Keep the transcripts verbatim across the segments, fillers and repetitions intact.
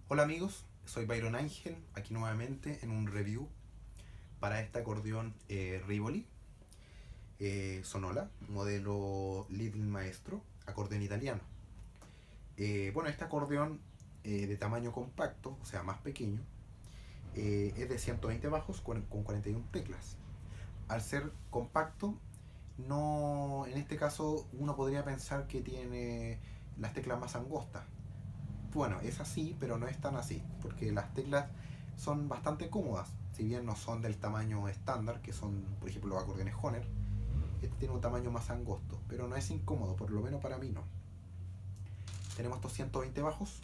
Hola amigos, soy Byron Ángel, aquí nuevamente en un review para este acordeón eh, Rivoli eh, Sonola, modelo Little Maestro, acordeón italiano. Eh, bueno, este acordeón eh, de tamaño compacto, o sea más pequeño, eh, es de ciento veinte bajos con cuarenta y una teclas. Al ser compacto, no, en este caso uno podría pensar que tiene las teclas más angostas. Bueno, es así, pero no es tan así, porque las teclas son bastante cómodas, si bien no son del tamaño estándar, que son, por ejemplo, los acordeones Hohner. Este tiene un tamaño más angosto, pero no es incómodo, por lo menos para mí no. Tenemos estos ciento veinte bajos,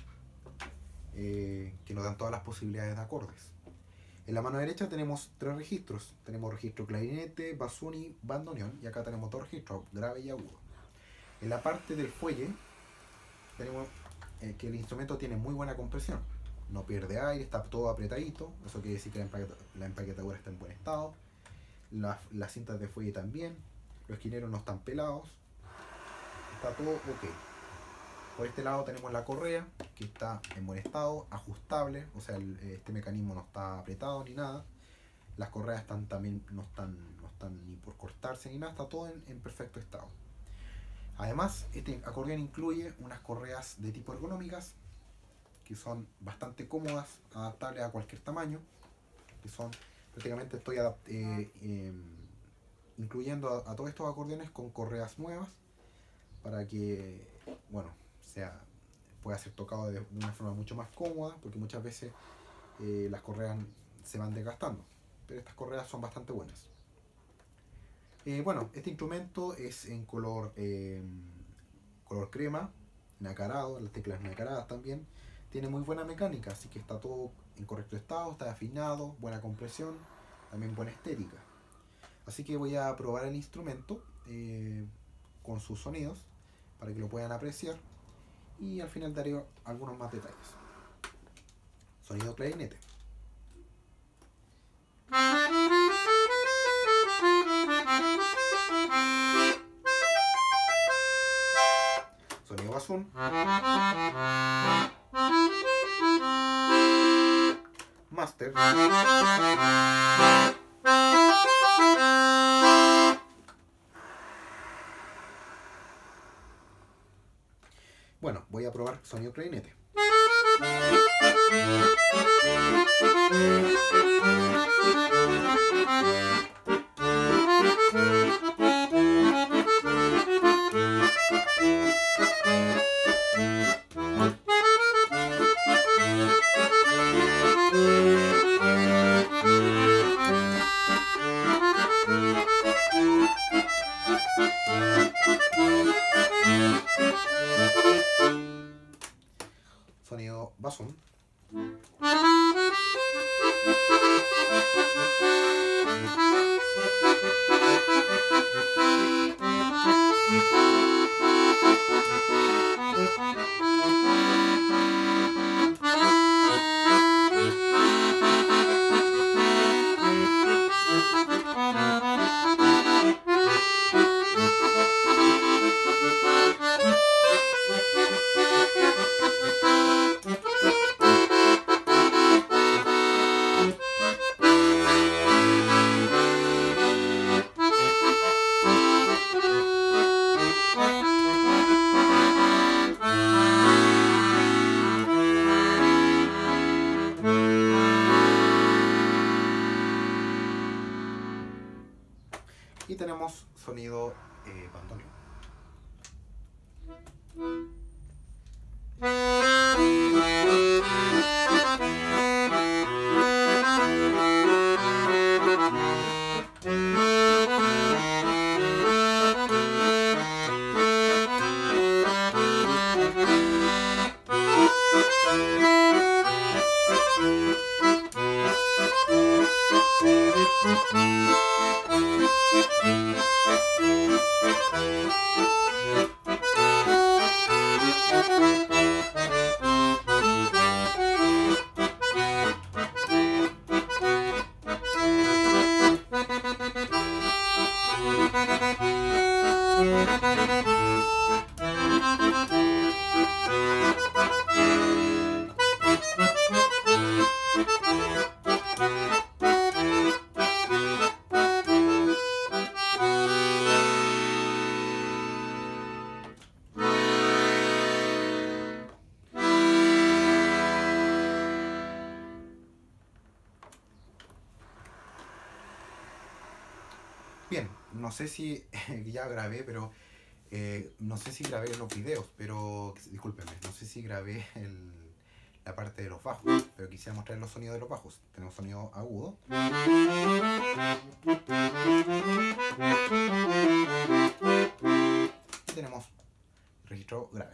eh, que nos dan todas las posibilidades de acordes. En la mano derecha tenemos tres registros. Tenemos registro clarinete, bassoon, bandoneón, y acá tenemos dos registros, grave y agudo. En la parte del fuelle tenemos eh, que el instrumento tiene muy buena compresión, no pierde aire, está todo apretadito, eso quiere decir que la, empaqueta, la empaquetadura está en buen estado, las, las cintas de fuelle también, los esquineros no están pelados, está todo ok. Por este lado tenemos la correa, que está en buen estado, ajustable, o sea, el, este mecanismo no está apretado ni nada, las correas están también no están, no están ni por cortarse ni nada, está todo en, en perfecto estado. Además, este acordeón incluye unas correas de tipo ergonómicas que son bastante cómodas, adaptables a cualquier tamaño, que son prácticamente estoy eh, eh, incluyendo a, a todos estos acordeones con correas nuevas para que, bueno, sea, pueda ser tocado de, de una forma mucho más cómoda, porque muchas veces eh, las correas se van desgastando, pero estas correas son bastante buenas. Eh, bueno, este instrumento es en color, eh, color crema, nacarado, las teclas nacaradas también. Tiene muy buena mecánica, así que está todo en correcto estado, está afinado, buena compresión, también buena estética. Así que voy a probar el instrumento eh, con sus sonidos para que lo puedan apreciar y al final daré algunos más detalles. Sonido clarinete. Sonido bassoon. Master. Bueno, voy a probar sonido clarinete. Sonido bassoon. Y tenemos sonido eh, bandoneón. no sé si ya grabé, pero eh, no sé si grabé los videos, pero discúlpenme, no sé si grabé el, la parte de los bajos, pero quisiera mostrar los sonidos de los bajos. Tenemos sonido agudo. Y tenemos registro grave.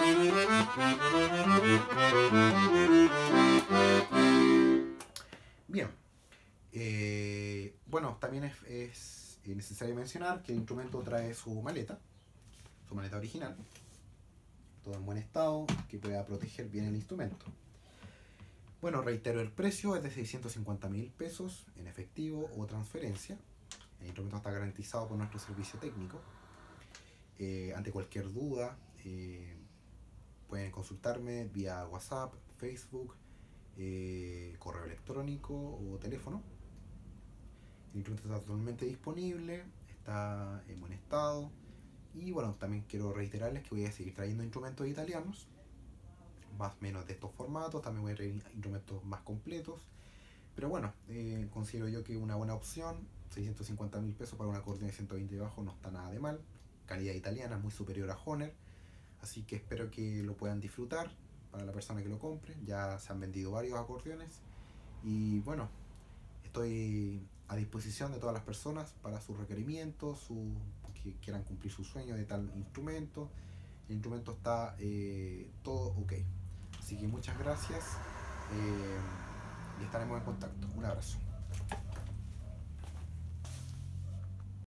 Bien. Eh, bueno, también es, es necesario mencionar que el instrumento trae su maleta, su maleta original, todo en buen estado, que pueda proteger bien el instrumento. Bueno, reitero, el precio es de seiscientos cincuenta mil pesos en efectivo o transferencia. El instrumento está garantizado por nuestro servicio técnico. Eh, ante cualquier duda, eh, pueden consultarme vía WhatsApp, Facebook, eh, correo electrónico o teléfono. El instrumento está totalmente disponible, está en buen estado. Y bueno, también quiero reiterarles que voy a seguir trayendo instrumentos italianos, más o menos de estos formatos. También voy a traer instrumentos más completos. Pero bueno, eh, considero yo que una buena opción. seiscientos cincuenta mil pesos para un acordeón de ciento veinte bajo no está nada de mal. Calidad italiana, muy superior a Hohner. Así que espero que lo puedan disfrutar para la persona que lo compre. Ya se han vendido varios acordeones. Y bueno, estoy a disposición de todas las personas para sus requerimientos, su, que quieran cumplir su sueño de tal instrumento. El instrumento está eh, todo ok. Así que muchas gracias eh, y estaremos en contacto. Un abrazo.